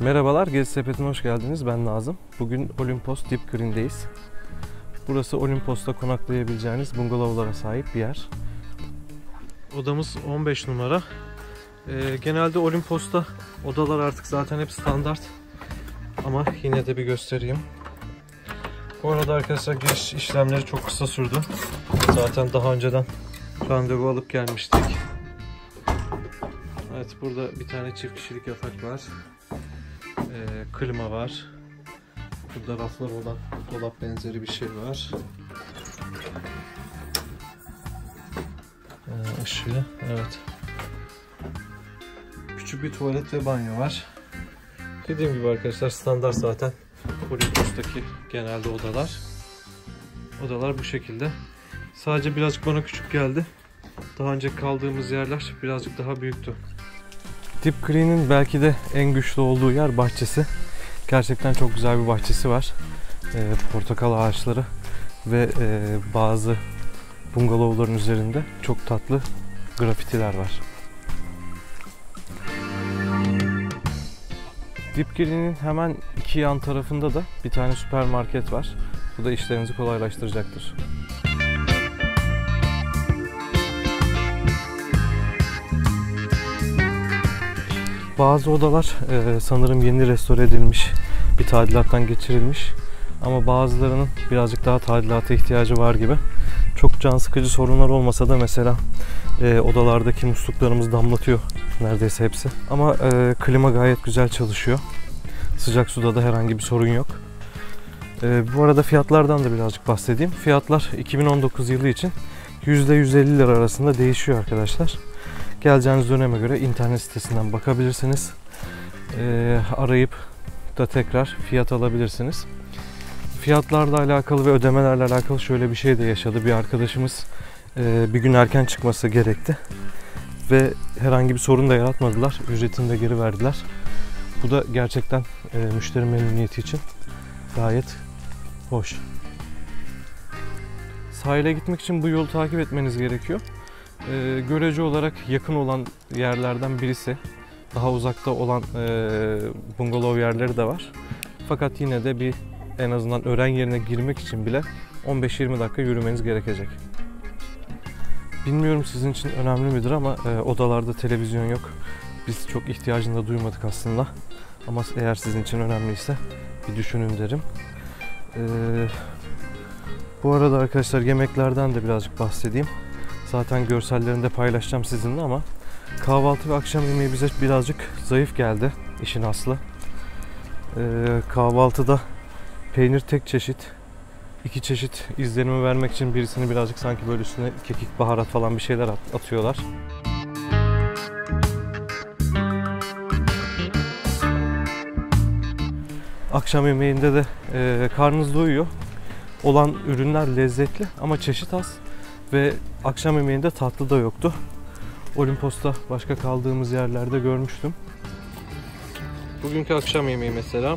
Merhabalar, Gezi Sepeti'ne hoş geldiniz. Ben Nazım. Bugün Olimpos Deep Green'deyiz. Burası Olimpos'ta konaklayabileceğiniz bungalovlara sahip bir yer. Odamız 15 numara. Genelde Olimpos'ta odalar artık zaten hep standart. Ama yine de bir göstereyim. Bu arada arkadaşlar giriş işlemleri çok kısa sürdü. Zaten daha önceden randevu alıp gelmiştik. Evet, burada bir tane çift kişilik yatak var. Klima var. Burada raflar olan dolap benzeri bir şey var. Işığı, evet. Küçük bir tuvalet ve banyo var. Dediğim gibi arkadaşlar standart zaten Olimpos'taki genelde odalar. Odalar bu şekilde. Sadece birazcık bana küçük geldi. Daha önce kaldığımız yerler birazcık daha büyüktü. Deep Green'in belki de en güçlü olduğu yer bahçesi. Gerçekten çok güzel bir bahçesi var. Portakal ağaçları ve bazı bungalovların üzerinde çok tatlı grafitiler var. Deep Green'in hemen iki yan tarafında da bir tane süpermarket var. Bu da işlerinizi kolaylaştıracaktır. Bazı odalar sanırım yeni restore edilmiş, bir tadilattan geçirilmiş. Ama bazılarının birazcık daha tadilata ihtiyacı var gibi. Çok can sıkıcı sorunlar olmasa da mesela odalardaki musluklarımız damlatıyor neredeyse hepsi. Ama klima gayet güzel çalışıyor. Sıcak suda da herhangi bir sorun yok. Bu arada fiyatlardan da birazcık bahsedeyim. Fiyatlar 2019 yılı için %150 lira arasında değişiyor arkadaşlar. Geleceğiniz döneme göre internet sitesinden bakabilirsiniz. Arayıp da tekrar fiyat alabilirsiniz. Fiyatlarla alakalı ve ödemelerle alakalı şöyle bir şey de yaşadı. Bir arkadaşımız bir gün erken çıkması gerekti. Ve herhangi bir sorun da yaratmadılar. Ücretini de geri verdiler. Bu da gerçekten müşteri memnuniyeti için gayet hoş. Sahile gitmek için bu yolu takip etmeniz gerekiyor. Görece olarak yakın olan yerlerden birisi. Daha uzakta olan bungalov yerleri de var. Fakat yine de en azından öğren yerine girmek için bile 15-20 dakika yürümeniz gerekecek. Bilmiyorum sizin için önemli midir ama odalarda televizyon yok. Biz çok ihtiyacını da duymadık aslında. Ama eğer sizin için önemliyse bir düşünün derim. Bu arada arkadaşlar yemeklerden de birazcık bahsedeyim. Zaten görsellerini de paylaşacağım sizinle ama kahvaltı ve akşam yemeği bize birazcık zayıf geldi, işin aslı. Kahvaltıda peynir tek çeşit, iki çeşit izlenimi vermek için birisini birazcık sanki böyle üstüne kekik, baharat falan bir şeyler atıyorlar. Akşam yemeğinde de karnınız doyuyor. Olan ürünler lezzetli ama çeşit az. Ve akşam yemeğinde tatlı da yoktu. Olimpos'ta başka kaldığımız yerlerde görmüştüm. Bugünkü akşam yemeği mesela.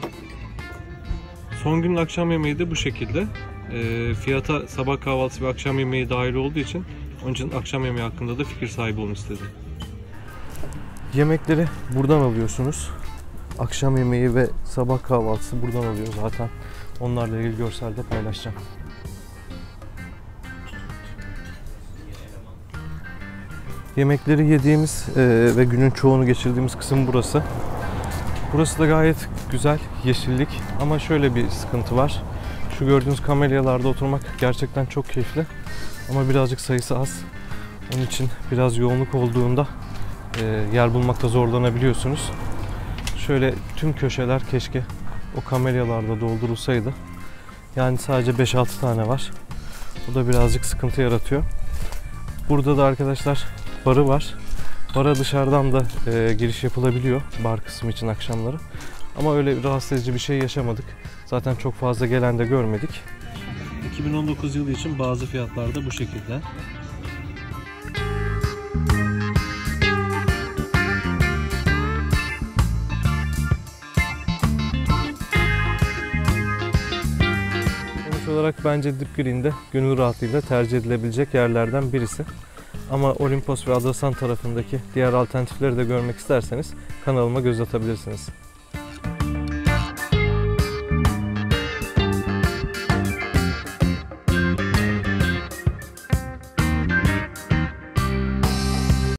Son günün akşam yemeği de bu şekilde. Fiyata sabah kahvaltısı ve akşam yemeği dahil olduğu için onun için akşam yemeği hakkında da fikir sahibi olmak istedim. Yemekleri buradan alıyorsunuz. Akşam yemeği ve sabah kahvaltısı buradan alıyor zaten. Onlarla ilgili görselde paylaşacağım. Yemekleri yediğimiz ve günün çoğunu geçirdiğimiz kısım burası. Burası da gayet güzel, yeşillik ama şöyle bir sıkıntı var. Şu gördüğünüz kamelyalarda oturmak gerçekten çok keyifli ama birazcık sayısı az. Onun için biraz yoğunluk olduğunda yer bulmakta zorlanabiliyorsunuz. Şöyle tüm köşeler keşke o kamelyalarda doldurulsaydı. Yani sadece 5-6 tane var. Bu da birazcık sıkıntı yaratıyor. Burada da arkadaşlar barı var. Bara dışarıdan da giriş yapılabiliyor bar kısmı için akşamları. Ama öyle rahatsız edici bir şey yaşamadık. Zaten çok fazla gelen de görmedik. 2019 yılı için bazı fiyatlar da bu şekilde. Sonuç olarak bence Deep Green'de gönül rahatlığıyla tercih edilebilecek yerlerden birisi. Ama Olimpos ve Adrasan tarafındaki diğer alternatifleri de görmek isterseniz kanalıma göz atabilirsiniz.